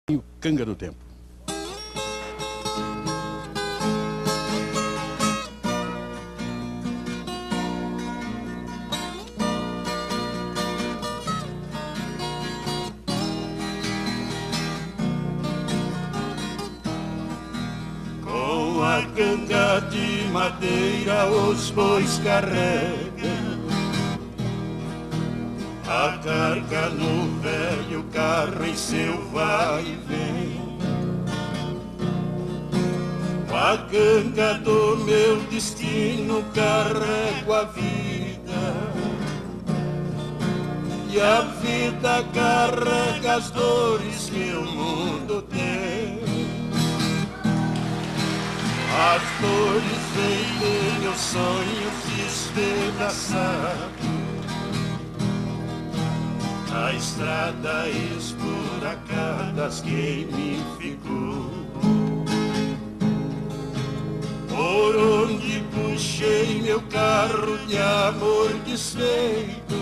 O Canga do Tempo. Com a canga de madeira os bois carregam a carga no velho carro em seu vai e vem. Com a canga do meu destino carrego a vida, e a vida carrega as dores que o mundo tem. As dores vêm de meus sonhos despedaçados, a estrada esburacada que me ficou, por onde puxei meu carro de amor desfeito,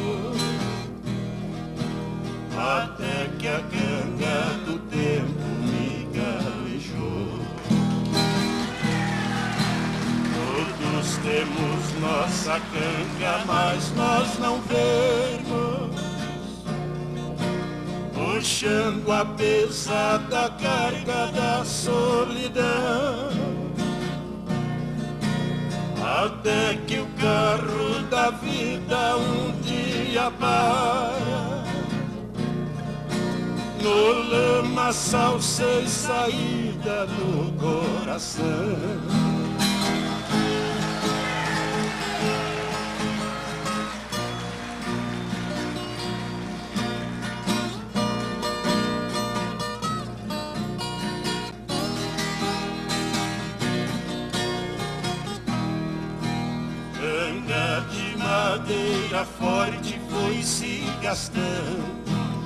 até que a canga do tempo me galejou. Todos temos nossa canga, mas nós não vemos, puxando a pesada carga da solidão, até que o carro da vida um dia para no lamaçal sem saída do coração. Canga de madeira forte foi se gastando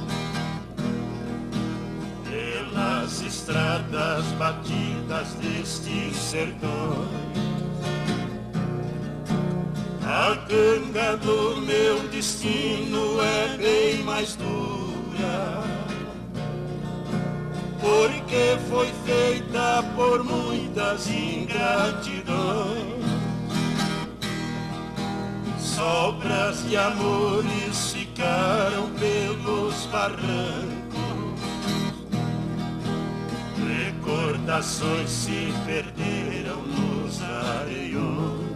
pelas estradas batidas destes sertões. A canga do meu destino é bem mais dura, porque foi feita por muitas ingratidões. Sobras de amores ficaram pelos barrancos, recordações se perderam nos areiões.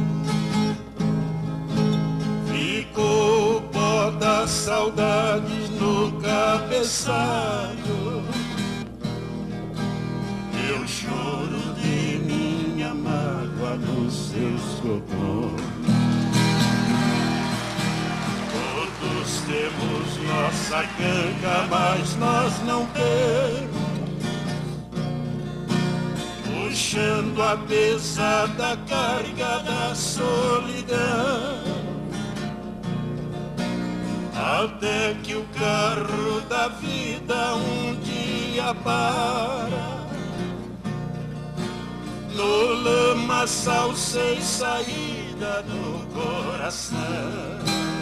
Ficou o pó das saudades no cabeçalho, eu choro de minha mágoa nos seus copões. Todos temos nossa canga, mas nós não temos, puxando a pesada carga da solidão, até que o carro da vida um dia para no lamaçal sem saída do coração.